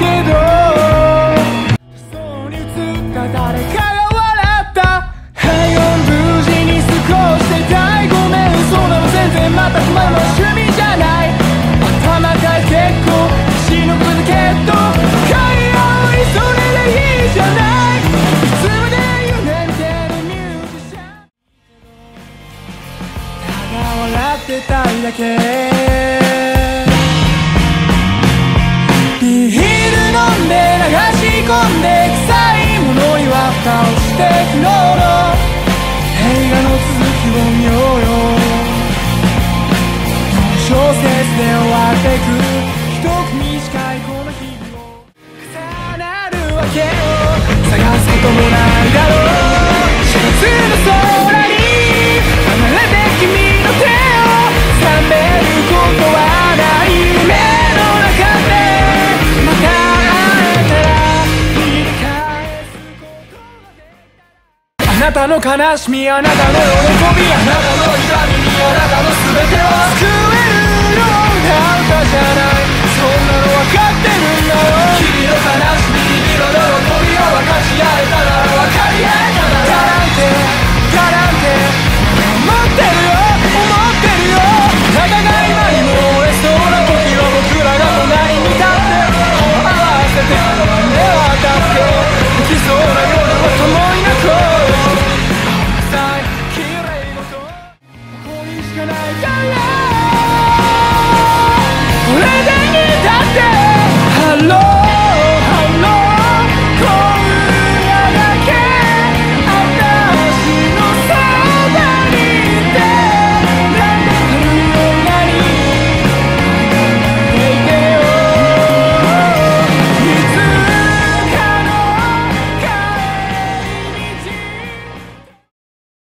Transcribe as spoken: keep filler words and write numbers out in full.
けどそうに映った誰かが笑ったはいよん無事に過ごしてたいごめんそんなの全然またつまらない趣味じゃない頭が結構死ぬことけど会話いそれでいいじゃないいつまで言うねんてるミュージシャンただ笑ってたいだけビール飲んで流し込んで臭いものには蓋をして昨日の映画の続きを見ようよ小説で終わってく一組短いこの日々を重なるわけを探すこともないだろう四月の空に離れて君の手を冷めることはない夢の中でまた会えたら繰り返すことができたあなたの悲しみあなたの喜びあなたの痛みにあなたの